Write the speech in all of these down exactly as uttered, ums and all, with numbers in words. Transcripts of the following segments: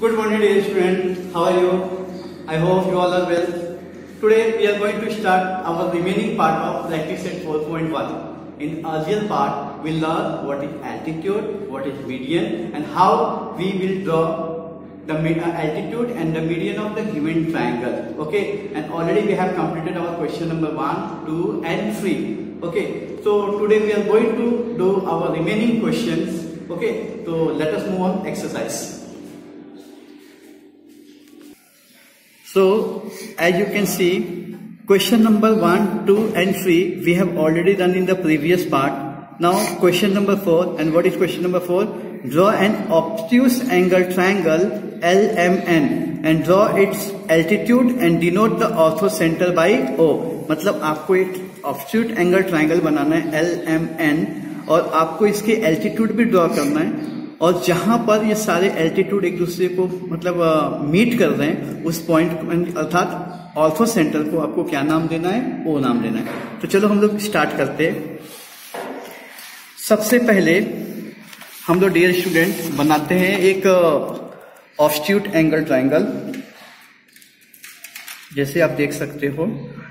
Good morning, dear students. How are you? I hope you all are well. Today we are going to start our remaining part of practice set four point one. In earlier part, we learned what is altitude, what is median, and how we will draw the altitude and the median of the given triangle. Okay, and already we have completed our question number one, two, and three. Okay, so today we are going to do our remaining questions. Okay, so let us move on exercise. So as you can see, question number one, two, and three we have already done in the previous part. Now question number four, and what is question number four? Draw an obtuse angle triangle L M N and draw its altitude and denote the orthocenter by O. मतलब आपको एक ऑब्ट्यूट angle triangle बनाना है L M N और आपको इसके altitude भी draw करना है, और जहां पर ये सारे एल्टीट्यूड एक दूसरे को मतलब मीट कर रहे हैं उस पॉइंट अर्थात ऑर्थो सेंटर को आपको क्या नाम देना है? ओ नाम देना है। तो चलो हम लोग स्टार्ट करते हैं। सबसे पहले हम लोग डियर स्टूडेंट बनाते हैं एक ऑब्ट्यूट एंगल ट्राइंगल। जैसे आप देख सकते हो,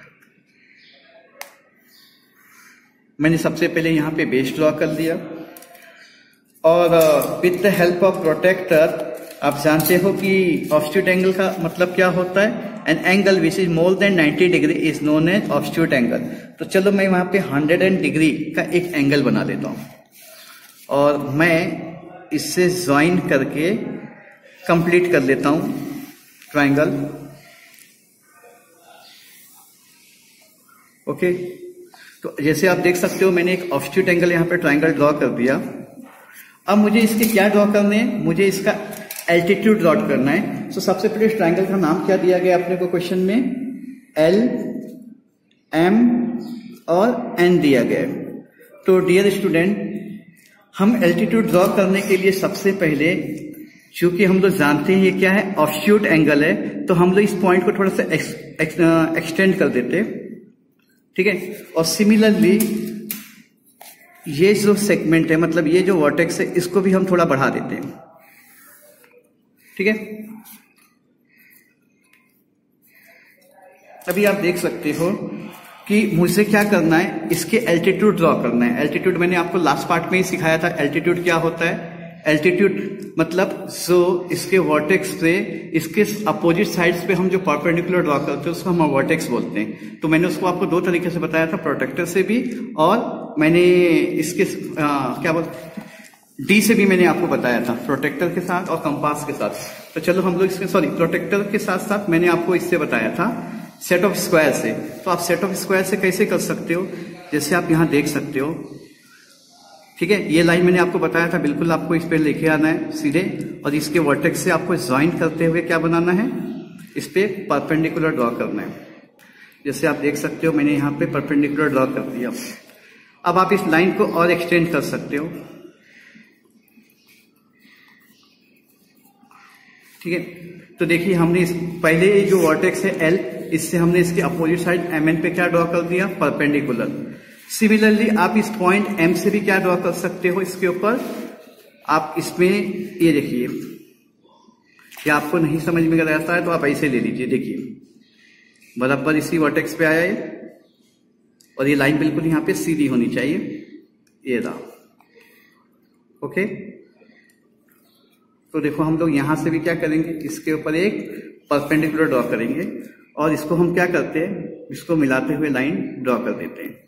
मैंने सबसे पहले यहां पे बेस ड्रॉ कर लिया, और with the help of protractor आप जानते हो कि ऑब्ट्यूट एंगल का मतलब क्या होता है? An angle which is more than ninety degree is known as obtuse angle. तो चलो मैं वहां पे हंड्रेड डिग्री का एक एंगल बना लेता हूं, और मैं इससे ज्वाइन करके कंप्लीट कर लेता हूं ट्राइंगल। ओके, तो जैसे आप देख सकते हो मैंने एक ऑब्ट्यूट एंगल यहां पे ट्राइंगल ड्रॉ कर दिया। अब मुझे इसके क्या ड्रॉ करने हैं? मुझे इसका एल्टीट्यूड ड्रॉ करना है। तो सबसे पहले इस ट्राइंगल का नाम क्या दिया गया अपने को क्वेश्चन में? एल एम और एन दिया गया। तो डियर स्टूडेंट, हम एल्टीट्यूड ड्रॉ करने के लिए सबसे पहले, चूंकि हम लोग जानते हैं ये क्या है, ऑब्ट्यूट एंगल है, तो हम लोग इस पॉइंट को थोड़ा सा एक्स, एक्स, एक्सटेंड कर देते, ठीक है। और सिमिलरली ये जो सेगमेंट है, मतलब ये जो वर्टेक्स है, इसको भी हम थोड़ा बढ़ा देते हैं, ठीक है। अभी आप देख सकते हो कि मुझे क्या करना है, इसके एल्टीट्यूड ड्रॉ करना है। एल्टीट्यूड मैंने आपको लास्ट पार्ट में ही सिखाया था। एल्टीट्यूड क्या होता है? एल्टीट्यूड मतलब जो इसके वर्टेक्स पे, इसके अपोजिट साइड्स पे हम जो परपेंडिकुलर ड्रॉ करते हैं उसको हम वर्टेक्स बोलते हैं। तो मैंने उसको आपको दो तरीके से बताया था, प्रोटेक्टर से भी, और मैंने इसके आ, क्या बोलते डी से भी मैंने आपको बताया था, प्रोटेक्टर के साथ और कंपास के साथ। तो चलो हम लोग इसके सॉरी प्रोटेक्टर के साथ साथ मैंने आपको इससे बताया था सेट ऑफ स्क्वायर से। तो आप सेट ऑफ स्क्वायर से कैसे कर सकते हो? जैसे आप यहां देख सकते हो, ठीक है, ये लाइन मैंने आपको बताया था, बिल्कुल आपको इस पे लेके आना है सीधे, और इसके वर्टेक्स से आपको ज्वाइन करते हुए क्या बनाना है? इस पे परपेंडिकुलर ड्रॉ करना है। जैसे आप देख सकते हो मैंने यहाँ पे परपेंडिकुलर ड्रॉ कर दिया। अब आप इस लाइन को और एक्सटेंड कर सकते हो, ठीक है। तो देखिए हमने इस पहले जो वर्टेक्स है एल, इससे हमने इसके अपोजिट साइड एम एन पे क्या ड्रॉ कर दिया? परपेंडिकुलर। सिमिलरली आप इस पॉइंट एम से भी क्या ड्रॉ कर सकते हो इसके ऊपर? आप इसमें ये देखिए, या आपको नहीं समझ में आता है तो आप ऐसे ले लीजिए। देखिए बराबर इसी वर्टेक्स पे आया है, और ये लाइन बिल्कुल यहां पे सीधी होनी चाहिए, ये रहा। ओके, तो देखो हम लोग यहां से भी क्या करेंगे, इसके ऊपर एक परपेंडिकुलर ड्रॉ करेंगे, और इसको हम क्या करते हैं, इसको मिलाते हुए लाइन ड्रॉ कर देते हैं,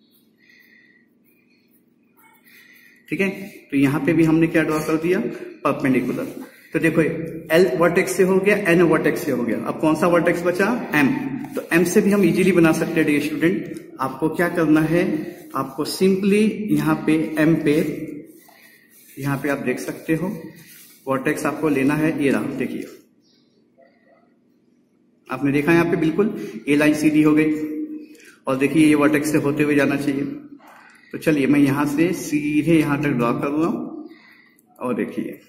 ठीक है। तो यहां पे भी हमने क्या ड्रॉ कर दिया? परपेंडिकुलर। तो देखो एल वर्टेक्स से हो गया, एन वर्टेक्स से हो गया, अब कौन सा वर्टेक्स बचा? एम। तो एम से भी हम इजीली बना सकते हैं डियर स्टूडेंट। आपको क्या करना है, आपको सिंपली यहां पे एम पे, यहां पे आप देख सकते हो वर्टेक्स आपको लेना है, ये रहा, देखिए आपने देखा यहां पे बिल्कुल ये लाइन सीधी हो गई, और देखिए ये वर्टेक्स से होते हुए जाना चाहिए। तो चलिए मैं यहां से सीधे यहां तक ड्रॉ कर रहा हूं, और देखिए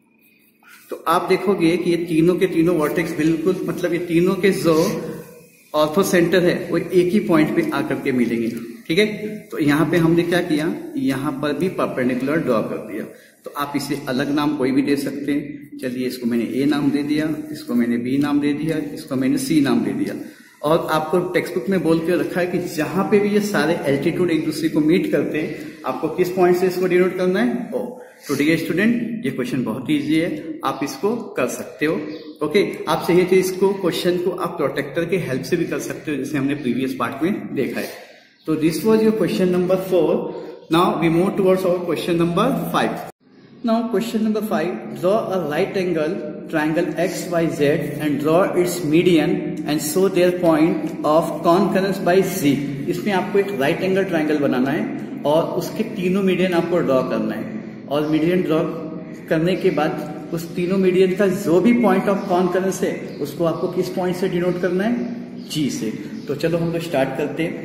तो आप देखोगे कि ये तीनों के तीनों वर्टेक्स बिल्कुल, मतलब ये तीनों के जो ऑर्थो सेंटर है वो एक ही पॉइंट पे आकर के मिलेंगे। ठीक है, तो यहाँ पे हमने क्या किया, यहाँ पर भी परपेंडिकुलर ड्रॉ कर दिया। तो आप इसे अलग नाम कोई भी दे सकते हैं। चलिए, इसको मैंने ए नाम दे दिया, इसको मैंने बी नाम दे दिया, इसको मैंने सी नाम दे दिया। और आपको टेक्स्ट बुक में बोल के रखा है कि जहां पे भी ये सारे एल्टीट्यूड एक दूसरे को मीट करते हैं, आपको किस पॉइंट से इसको डिनोट करना है, ओ। तो डियर स्टूडेंट, ये क्वेश्चन बहुत इजी है, आप इसको कर सकते हो। ओके, आप चाहिए तो इसको क्वेश्चन को आप प्रोटेक्टर के हेल्प से भी कर सकते हो, जैसे हमने प्रीवियस पार्ट में देखा है। तो this was your question number four. Now we move towards our question number five. Now question number five, draw a right angle triangle X Y Z and draw its median and show their point of concurrence by Z। इसमें आपको एक right angle triangle बनाना है और उसके तीनों median आपको draw करना है, और मीडियन ड्रॉ करने के बाद उस तीनों मीडियन का जो भी पॉइंट ऑफ कॉन्करेंस है उसको आपको किस पॉइंट से डिनोट करना है, G से। तो चलो हम लोग स्टार्ट करते हैं।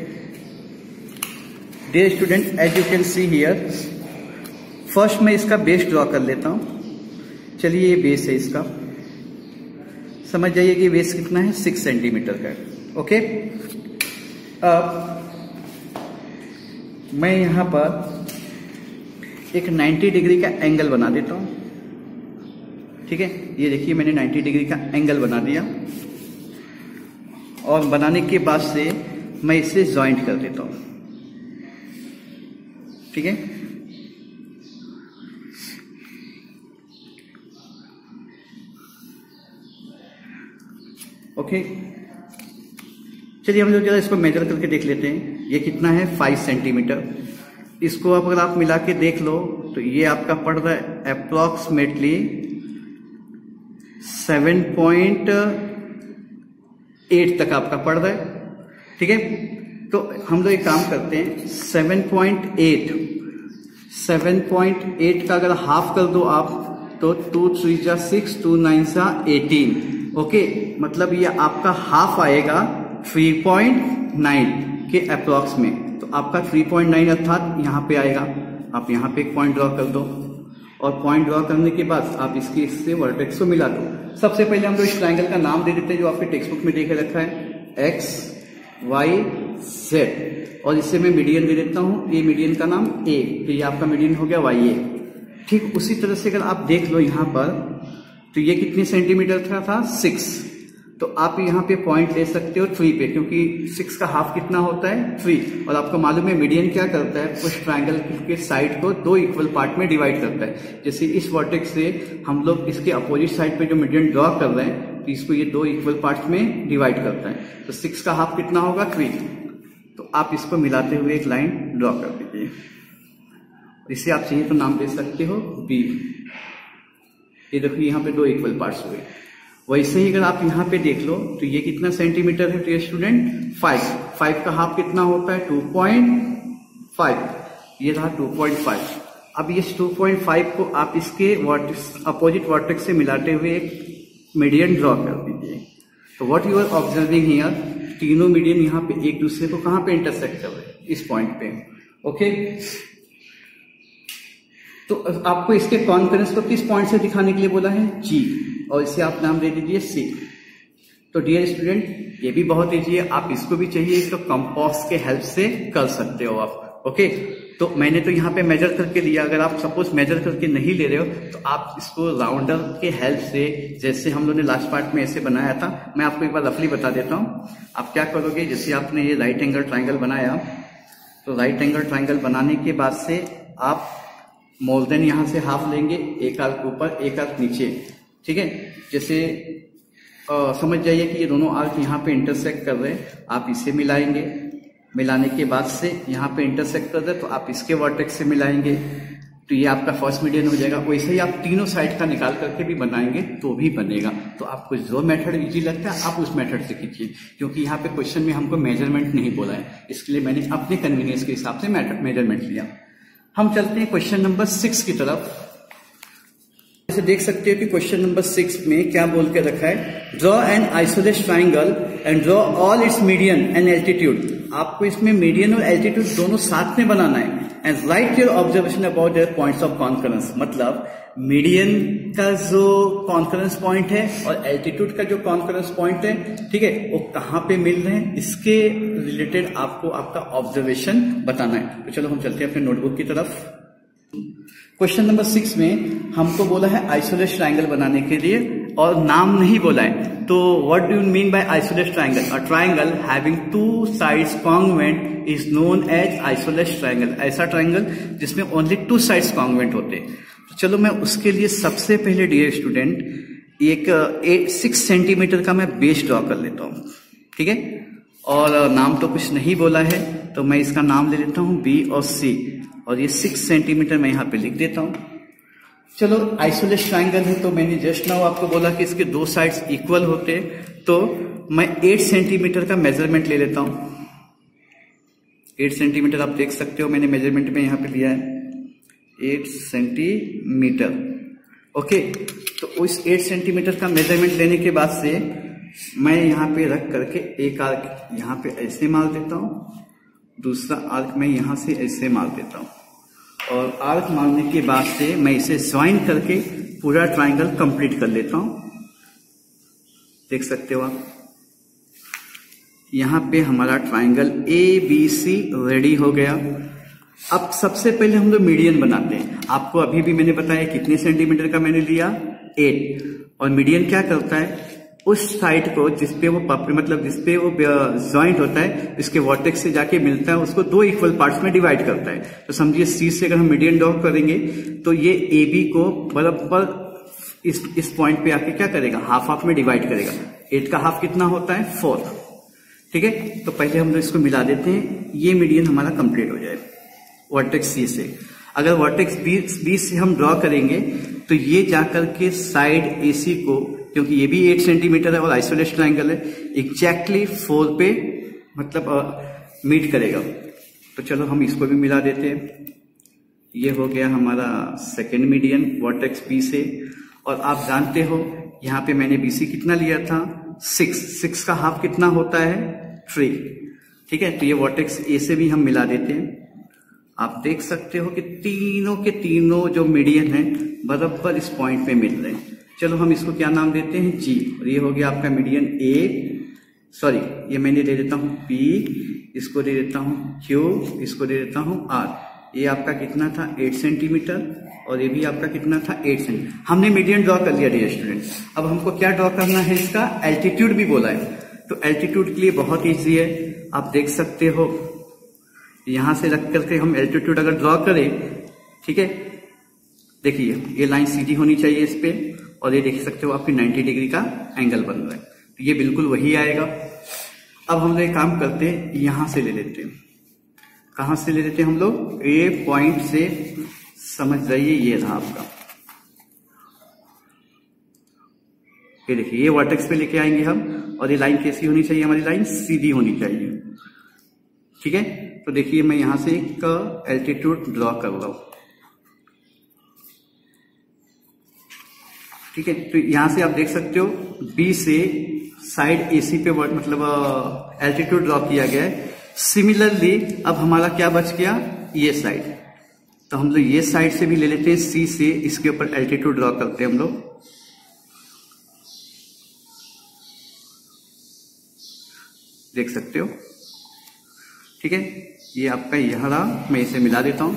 Dear student, as you can see here, first मैं इसका बेस ड्रॉ कर लेता हूं। चलिए, ये बेस है इसका, समझ जाइए कि बेस कितना है, सिक्स सेंटीमीटर का है। ओके, अब मैं यहां पर एक नाइन्टी डिग्री का एंगल बना देता हूं। ठीक है, ये देखिए मैंने नाइन्टी डिग्री का एंगल बना दिया, और बनाने के बाद से मैं इसे ज्वाइंट कर देता हूं। ठीक है, ओके okay. चलिए हम लोग जरा इसको मेजर करके देख लेते हैं। ये कितना है, फाइव सेंटीमीटर। इसको अगर आप मिला के देख लो तो ये आपका पड़ रहा है अप्रोक्सीमेटली सेवन पॉइंट एट तक आपका पड़ रहा है। ठीक है, तो हम लोग एक काम करते हैं, seven point eight seven point eight का अगर हाफ कर दो आप तो टू थ्री जा सिक्स, टू नाइन जा एटीन। ओके, मतलब ये आपका हाफ आएगा थ्री पॉइंट नाइन के अप्रोक्स में। तो आपका थ्री पॉइंट नाइन अर्थात यहाँ पे आएगा। आप यहाँ पे एक पॉइंट ड्रॉ कर दो, और पॉइंट ड्रॉ करने के बाद आप इसके इससे वर्टेक्स को मिला दो। सबसे पहले हम लोग इस ट्राइंगल का नाम दे देते हैं जो आपके टेक्स्ट बुक में देखे रखा है, एक्स वाई जेड, और इससे मैं मीडियन दे देता हूँ। ये मीडियन का नाम ए, तो ये आपका मीडियन हो गया वाई ए। ठीक उसी तरह से अगर आप देख लो यहाँ पर, तो ये कितने सेंटीमीटर का था, सिक्स। तो आप यहाँ पे पॉइंट ले सकते हो थ्री पे, क्योंकि सिक्स का हाफ कितना होता है, थ्री। और आपको मालूम है मीडियन क्या करता है, उस ट्राइंगल के साइड को दो इक्वल पार्ट में डिवाइड करता है। जैसे इस वर्टेक्स से हम लोग इसके अपोजिट साइड पे जो मीडियन ड्रॉ कर रहे हैं, तो इसको ये दो इक्वल पार्ट में डिवाइड करता है। तो सिक्स का हाफ कितना होगा, थ्री। तो आप इसको मिलाते हुए एक लाइन ड्रॉ कर दीजिए। इसे आप चाहिए तो नाम दे सकते हो बी। ये देखो यहाँ पे दो इक्वल पार्ट्स हुए। वैसे ही अगर आप यहाँ पे देख लो तो ये कितना सेंटीमीटर है डियर स्टूडेंट, फाइव। फाइव का हाफ कितना होता है, टू पॉइंट फाइव। ये रहा टू पॉइंट फाइव। अब ये टू पॉइंट फाइव को आप इसके वर्टेक्स अपोजिट वर्टेक्स से मिलाते हुए एक मीडियन ड्रॉ कर दीजिए। तो what you are observing here, तीनों मीडियन यहाँ पे एक दूसरे को कहाँ पे इंटरसेक्ट कर रहे हैं, इस पॉइंट पे। ओके, तो आपको इसके कॉन्करेंस को किस पॉइंट से दिखाने के लिए बोला है, जी, और इसे आप नाम दे दीजिए सी। तो डियर स्टूडेंट, ये भी बहुत ईजी है, आप इसको भी चाहिए तो कंपास के हेल्प से कर सकते हो आप। ओके, तो मैंने तो यहाँ पे मेजर करके लिया। अगर आप सपोज मेजर करके नहीं ले रहे हो तो आप इसको राउंडर के हेल्प से, जैसे हम लोगों ने लास्ट पार्ट में ऐसे बनाया था, मैं आपको एक बार रफली बता देता हूँ। आप क्या करोगे, जैसे आपने ये राइट एंगल ट्राइंगल बनाया, तो राइट एंगल ट्राइंगल बनाने के बाद से आप मोर देन यहाँ से हाफ लेंगे, एक आर्क ऊपर एक आर्क नीचे। ठीक है, जैसे आ, समझ जाइए कि ये दोनों आर्क यहाँ पे इंटरसेक्ट कर रहे हैं, आप इसे मिलाएंगे। मिलाने के बाद से यहाँ पे इंटरसेक्ट कर रहे तो आप इसके वर्टेक्स से मिलाएंगे, तो ये आपका फर्स्ट मीडियन हो जाएगा। वैसे ही आप तीनों साइड का निकाल करके भी बनाएंगे तो भी बनेगा। तो आपको जो मेथड इजी लगता है आप उस मेथड से कीजिए, क्योंकि यहाँ पे क्वेश्चन में हमको मेजरमेंट नहीं बोला है, इसके लिए मैंने अपने कन्वीनियंस के हिसाब से मेजरमेंट लिया। हम चलते हैं क्वेश्चन नंबर सिक्स की तरफ। जैसे देख सकते हो कि क्वेश्चन नंबर सिक्स में क्या बोल के रखा है, draw an isosceles triangle and draw all its median and altitude. आपको इसमें मीडियन और एल्टीट्यूड दोनों साथ में बनाना है। And write your observation about their points of concurrence. मतलब मीडियन का जो कॉन्करेंस पॉइंट है और एल्टीट्यूड का जो कॉन्करेंस पॉइंट है, ठीक है, वो कहाँ पे मिल रहे हैं, इसके रिलेटेड आपको आपका ऑब्जर्वेशन बताना है। तो चलो हम चलते हैं अपने नोटबुक की तरफ। क्वेश्चन नंबर सिक्स में हमको बोला है आइसोलेट ट्रायंगल बनाने के लिए और नाम नहीं बोला है। तो what do you mean by isosceles triangle? A triangle having two sides congruent is known as isosceles triangle. ऐसा ट्रायंगल जिसमें ओनली टू साइड्स कॉन्ग्रुएंट होते हैं। तो चलो मैं उसके लिए सबसे पहले डियर स्टूडेंट एक सिक्स सेंटीमीटर का मैं बेस ड्रॉ कर लेता हूँ, ठीक है। और नाम तो कुछ नहीं बोला है, तो मैं इसका नाम ले लेता हूँ बी और सी, और ये सिक्स सेंटीमीटर मैं यहाँ पे लिख देता हूँ। चलो आइसोलेट ट्रायंगल है, तो मैंने जस्ट नाउ आपको बोला कि इसके दो साइड्स इक्वल होते हैं, तो मैं एट सेंटीमीटर का मेजरमेंट ले लेता हूँ। एट सेंटीमीटर आप देख सकते हो, मैंने मेजरमेंट में यहाँ पे लिया है एट सेंटीमीटर। ओके, तो उस एट सेंटीमीटर का मेजरमेंट लेने के बाद से मैं यहाँ पे रख करके एक आर्क यहाँ पे ऐसे मार देता हूँ, दूसरा आर्क मैं यहाँ से ऐसे मार देता हूँ, और आर्क मारने के बाद से मैं इसे ज्वाइन करके पूरा ट्रायंगल कंप्लीट कर लेता हूँ। देख सकते हो आप, यहाँ पे हमारा triangle A B C ready हो गया। अब सबसे पहले हम लोग मीडियन बनाते हैं। आपको अभी भी मैंने बताया कितने सेंटीमीटर का मैंने लिया, एट। और मीडियन क्या करता है, उस साइड को जिसपे वो पप मतलब जिसपे वो जॉइंट होता है, इसके वर्टेक्स से जाके मिलता है, उसको दो इक्वल पार्ट्स में डिवाइड करता है। तो समझिए सी से अगर हम मीडियन ड्रॉ करेंगे तो ये ए बी को बराबर इस इस पॉइंट पे आके क्या करेगा, हाफ हाफ में डिवाइड करेगा। एट का हाफ कितना होता है, फोर, ठीक है। तो पहले हम लोग इसको मिला देते हैं, ये मीडियन हमारा कंप्लीट हो जाए वर्टेक्स सी से। अगर वर्टेक्स बी बी से हम ड्रॉ करेंगे तो ये जाकर के साइड एसी को, क्योंकि ये भी एट सेंटीमीटर है और आइसोलेट ट्रायंगल है, एग्जैक्टली फोर पे मतलब मीट करेगा। तो चलो हम इसको भी मिला देते हैं। ये हो गया हमारा सेकेंड मीडियन वर्टेक्स बी से। और आप जानते हो यहाँ पे मैंने बीसी कितना लिया था, सिक्स। सिक्स का हाफ कितना होता है, थ्री, ठीक है। तो ये वर्टेक्स ए से भी हम मिला देते हैं। आप देख सकते हो कि तीनों के तीनों जो मीडियन है बराबर इस पॉइंट पे मिल रहे हैं। चलो हम इसको क्या नाम देते हैं, जी। और ये हो गया आपका मीडियन ए, सॉरी ये मैंने दे देता हूं पी, इसको दे देता हूं क्यू, इसको दे देता हूं आर। ये आपका कितना था, एट सेंटीमीटर, और ये भी आपका कितना था, एट सेंटीमीटर। हमने मीडियन ड्रॉ कर लिया डियर स्टूडेंट। अब हमको क्या ड्रॉ करना है, इसका एल्टीट्यूड भी बोला है। तो एल्टीट्यूड के लिए बहुत ईजी है, आप देख सकते हो यहां से रख करके हम एल्टीट्यूड अगर ड्रॉ करें, ठीक है, देखिए ये लाइन सीधी होनी चाहिए इस पे, और ये देख सकते हो आपकी नाइन्टी डिग्री का एंगल बन रहा है, तो ये बिल्कुल वही आएगा। अब हम लोग एक काम करते हैं, यहां से ले लेते हैं। कहां से ले लेते हैं हम लोग, ए पॉइंट से, समझ जाइए ये रहा आपका, ये देखिए ये वर्टेक्स पे लेके आएंगे हम, और ये लाइन कैसी होनी चाहिए, हमारी लाइन सीधी होनी चाहिए, ठीक है। तो देखिए मैं यहां से एक एल्टीट्यूड ड्रॉ कर रहा हूं, ठीक है। तो यहां से आप देख सकते हो बी से साइड एसी पे वर्ड मतलब एल्टीट्यूड ड्रॉ किया गया है। सिमिलरली अब हमारा क्या बच गया, ये साइड। तो हम लोग ये साइड से भी ले लेते हैं, सी से इसके ऊपर एल्टीट्यूड ड्रॉ करते हैं हम लोग। देख सकते हो, ठीक है। ये आपका यह रहा, मैं इसे मिला देता हूं।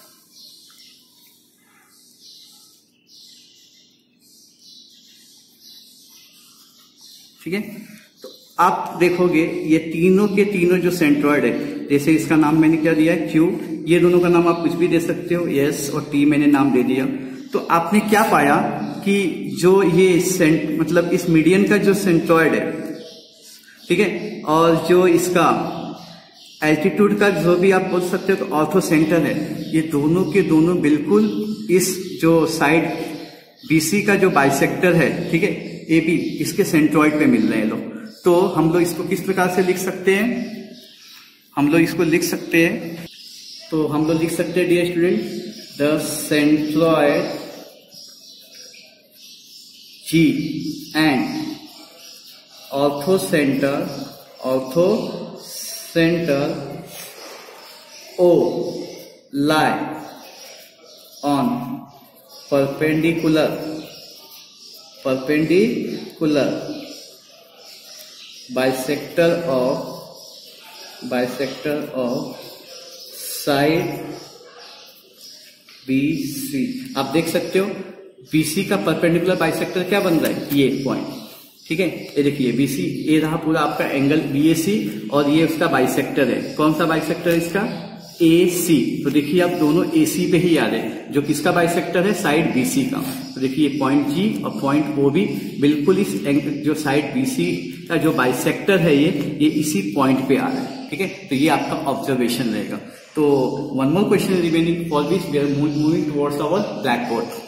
ठीक है, तो आप देखोगे ये तीनों के तीनों जो सेंट्रॉइड है, जैसे इसका नाम मैंने क्या दिया है, क्यू। ये दोनों का नाम आप कुछ भी दे सकते हो, एस और टी मैंने नाम दे दिया। तो आपने क्या पाया कि जो ये सेंट मतलब इस मीडियन का जो सेंट्रॉइड है, ठीक है, और जो इसका एल्टीट्यूड का जो भी आप बोल सकते हो तो ऑर्थो सेंटर है, ये दोनों के दोनों बिल्कुल इस जो साइड बीसी का जो बाइसेक्टर है, ठीक है, ए बी, इसके सेंट्रॉइड पे मिल रहे हैं लोग। तो हम लोग इसको किस प्रकार से लिख सकते हैं, हम लोग इसको लिख सकते हैं, तो हम लोग लिख सकते हैं dear student, the centroid G and orthocentre orthocentre O lie on perpendicular perpendicular bisector of bisector of side B C। आप देख सकते हो B C का परपेंडिकुलर बाइसेक्टर क्या बन रहा है, ये पॉइंट, ठीक है। ये देखिए B C, ये रहा पूरा आपका एंगल B A C और ये उसका बाइसेक्टर है। कौन सा बाइसेक्टर है इसका, A C। तो देखिए आप दोनों A C पे ही आ रहे हैं, जो किसका बाइसेक्टर है, साइड B C का। तो देखिए पॉइंट G और पॉइंट O भी बिल्कुल इस जो साइड B C का जो बाइसेक्टर है ये ये इसी पॉइंट पे आ रहा है, ठीक है। तो ये आपका ऑब्जर्वेशन रहेगा। तो one more question remaining for which we are moving towards our blackboard.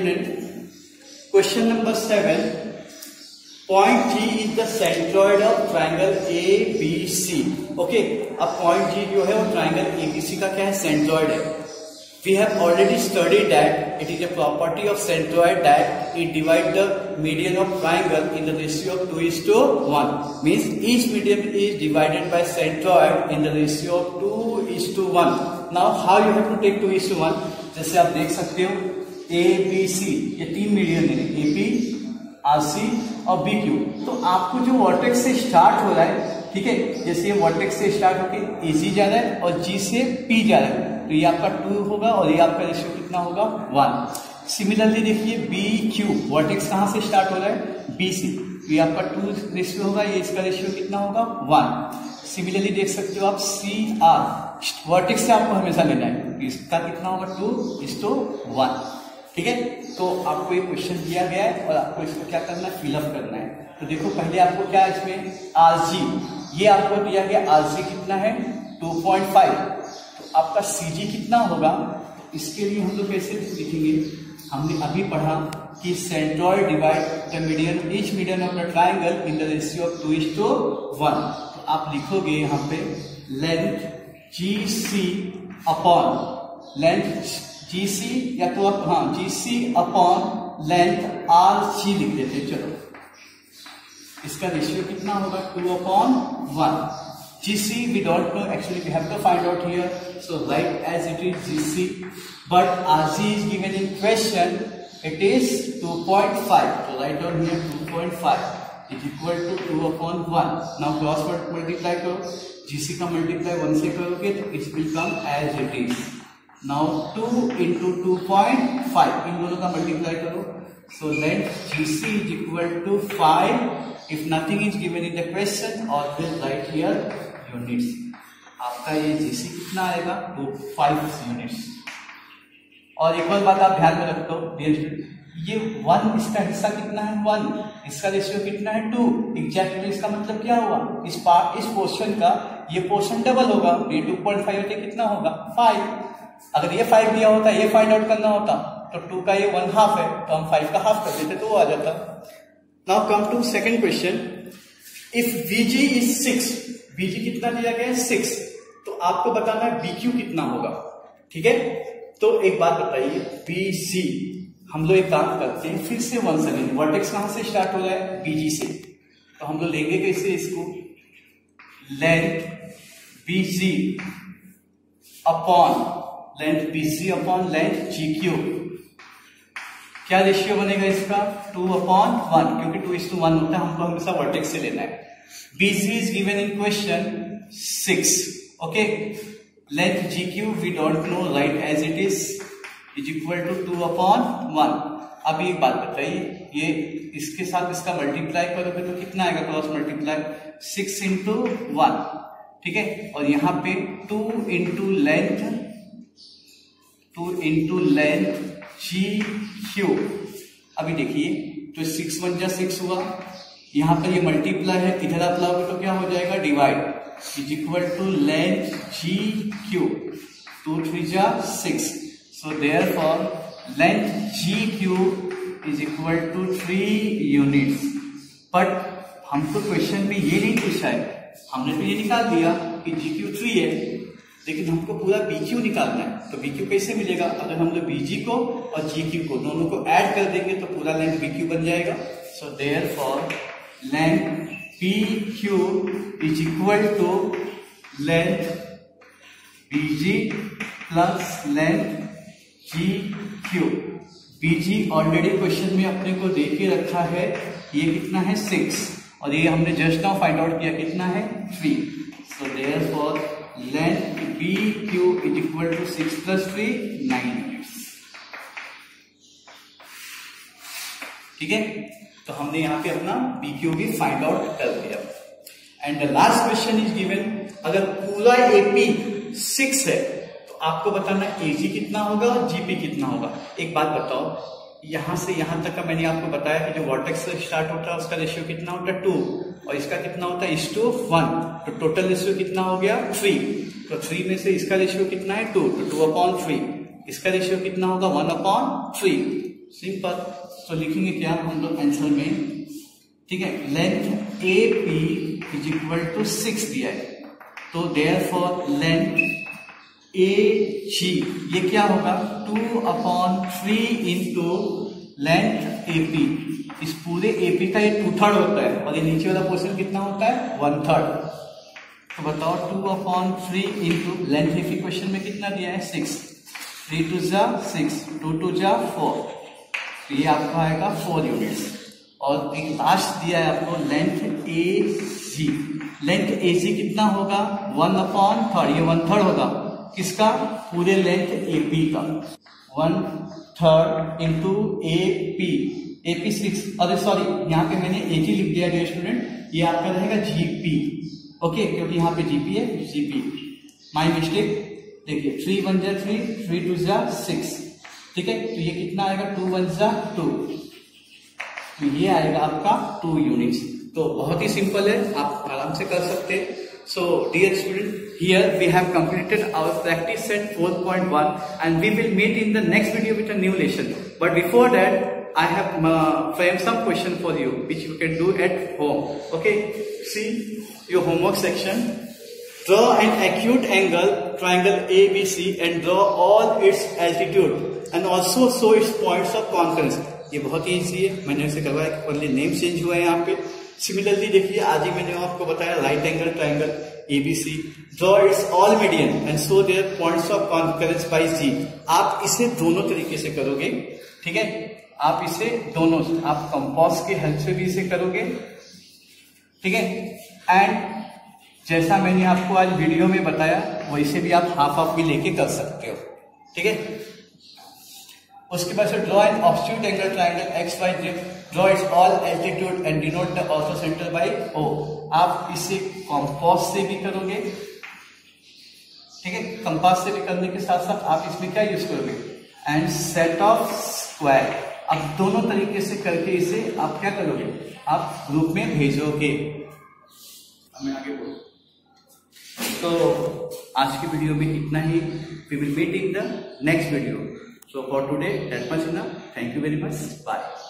Question number seven. Point G is the centroid of triangle A B C. Okay, अब point G जो है वो triangle A B C का क्या है, centroid है। We have already studied that it is a property of centroid that it divides the median of triangle in the ratio of two is to one. Means each median is divided by centroid in the ratio of two is to one. Now how you have to take two is to one? जैसे आप देख सकते हो A B C ये तीन median है, A B R C और B Q। तो आपको जो वर्टेक्स से स्टार्ट हो रहा है, ठीक है, जैसे ये वर्टेक्स से स्टार्ट होकर A C जा रहा है और G से P जा रहा है, तो ये आपका टू होगा और ये आपका रेशियो कितना होगा, वन। सिमिलरली देखिए B Q वर्टेक्स कहाँ से स्टार्ट हो रहा है, B C, तो ये आपका टू रेशियो होगा, ये इसका रेशियो कितना होगा, वन। सिमिलरली देख सकते हो आप C R वर्टेक्स से आपको हमेशा लेना है, इसका कितना होगा, टू इस टू वन, ठीक है। तो आपको ये क्वेश्चन दिया गया है और आपको इसको क्या करना है, फिलअप करना है। तो देखो पहले आपको क्या है इसमें, आरजी, ये आपको दिया गया, आरजी कितना है, टू पॉइंट फाइव। तो आपका सीजी कितना होगा, तो इसके लिए हम लोग कैसे लिखेंगे, हमने अभी पढ़ा कि centroid divide the median each median of the triangle in the ratio of two is to one. तो आप लिखोगे यहाँ पे length G C upon length G C, या तो आप हाँ G C upon length R C लिख देते। चलो इसका रेशियो कितना होगा, two upon one. G C we don't know, actually we have to find out here, so right as it is ji C, but R C is given in question, it is two point five. तो right down here two point five is equal to two upon one. Now cross multiply करो, GC का multiply one से करोगे तो it will come as it is. Now two into two point five, इन दोनों का multiply करो, so length GC is equal to five if nothing is given in the question, और फिर राइट हियर यूनिट्स। आपका ये जीसी कितना आएगा, टू फाइव यूनिट्स। और एक और बात आप ध्यान में रख दो, ये वन, इसका हिस्सा कितना है, वन, इसका रेशियो कितना है, टू। एग्जैक्टली इसका मतलब क्या हुआ, इस पार्ट इस पोर्शन का ये पोर्शन डबल होगा, ये टू पॉइंट फाइव होते कितना होगा, फाइव। अगर ये फाइव दिया होता, ये फाइंड आउट करना होता, तो टू का ये वन हाफ है, तो हम फाइव का हाफ कर देते तो वो आ जाता। Now come to second question, if BG is six, BG कितना दिया गया है, सिक्स, तो आपको बताना है बीक्यू कितना होगा, ठीक है। तो एक बात बताइए, बीसी, हम लोग एक काम करते हैं फिर से वन सेकेंड, वर्टेक्स कहां से स्टार्ट हो रहा है, बीजी से, तो हम लोग लेंगे कैसे इसको, length BG upon length BC upon length G Q, क्या रेशियो बनेगा इसका, टू अपॉन वन, क्योंकि टू इज टू वन होता है, हमको हमेशा वर्टेक्स से लेना है। BC is given in question six, okay. Length G Q we don't know, right as it is, is equal to two upon one. अभी एक बात बताइए, ये इसके साथ इसका मल्टीप्लाई करोगे तो कितना आएगा, cross multiply, six into one, ठीक है। और यहाँ पे two into length, two into length G Q. अभी देखिए, तो सिक्स वन जा सिक्स हुआ, यहाँ पर ये मल्टीप्लाई है, इधर आप लाओगे तो क्या हो जाएगा, divide, is equal to length G Q, two three जा six, so therefore length G Q is equal to three units. But हमको क्वेश्चन में ये नहीं पूछा है, हमने तो ये निकाल दिया कि जी क्यू थ्री है, लेकिन हमको पूरा बीक्यू निकालना है। तो बीक्यू कैसे मिलेगा, अगर हम लोग बीजी को और जीक्यू को दोनों को ऐड कर देंगे तो पूरा लेंथ बीक्यू बन जाएगा। So therefore length P Q is equal to length BG plus length G Q. BG already question में अपने को दे के रखा है, ये कितना है सिक्स, और ये हमने जस्ट नाउ फाइंड आउट किया कितना है three. So therefore length B Q is equal to six plus three nine units. ठीक है, तो हमने यहाँ पे अपना बी क्यू भी फाइंड आउट कर दिया। And the last question is given, अगर पूरा एपी सिक्स है तो आपको बताना एजी कितना होगा और जीपी कितना होगा। एक बात बताओ, यहां से यहां तक का मैंने आपको बताया कि जो वर्टेक्स से स्टार्ट होता है उसका रेशियो कितना होता है टू, और इसका कितना होता है इस टू वन, तो टोटल रेशियो कितना हो गया थ्री। तो थ्री में से इसका रेशियो कितना है टू, तो टू अपॉन थ्री, इसका रेशियो कितना होगा वन अपॉन थ्री। सिंपल। तो लिखेंगे क्या हम लोग आंसर में, ठीक है, length A P is equal to six दिया है, तो देयरफॉर लेंथ ए जी ये क्या होगा two upon three into length A P. इस पूरे एपी का ये टू थर्ड होता है और ये नीचे वाला पोर्शन कितना होता है वन थर्ड। तो बताओ two upon three into length A P question में कितना दिया है सिक्स, थ्री टू जा सिक्स, टू टू जा फोर, तो ये आपका आएगा फोर यूनिट्स। और एक लास्ट दिया है आपको लेंथ ए जी, लेंथ ए जी कितना होगा वन अपॉन थर्ड, ये वन थर्ड होगा किसका पूरे लेंथ एपी का, one third into A P, A P six, अरे सॉरी यहाँ पे मैंने ए जी लिख दिया डियर स्टूडेंट, ये आपका रहेगा जीपी। ओके, क्योंकि यहाँ पे जीपी है, जीपी माय मिस्टेक। देखिए थ्री वन जा थ्री, थ्री टू जा सिक्स, ठीक है, तो ये कितना आएगा टू वन जा टू, तो ये आएगा आपका टू यूनिट्स। तो बहुत ही सिंपल है, आप आराम से कर सकते हैं। So dear student, here we have completed our practice set four point one and we will meet in the next video with a new lesson. But before that, I have uh, framed some question for you which you can do at home. Okay, see your homework section. Draw an acute angle, triangle A B C, and draw all its altitude and also show its points of concurrence. ये बहुत ही easy है, मैंने इसे करवाया कि only name change हुआ है यहाँ पे। सिमिलरली देखिए आज ही मैंने आपको बताया right angle triangle ABC, draw its all median and show their points of concurrence by G. आप इसे दोनों तरीके से करोगे, ठीक है, आप इसे दोनों, आप कंपास की हेल्प से भी इसे करोगे, ठीक है, एंड जैसा मैंने आपको आज वीडियो में बताया वैसे भी आप हाफ हाफ भी लेके कर सकते हो, ठीक है। उसके बाद से draw an obtuse angle triangle X Y Z, draw its all altitude and denote the orthocentre by O. आप इसे कंपास से भी करोगे, ठीक है, कंपास से भी करने के साथ साथ आप इसमें क्या यूज करोगे एंड सेट ऑफ स्क्वायर। अब दोनों तरीके से करके इसे आप क्या करोगे, आप ग्रुप में भेजोगे। मैं आगे बोलूं तो आज की वीडियो में इतना ही। We will meet in the next video. So for today, that much enough. Thank you very much. Bye.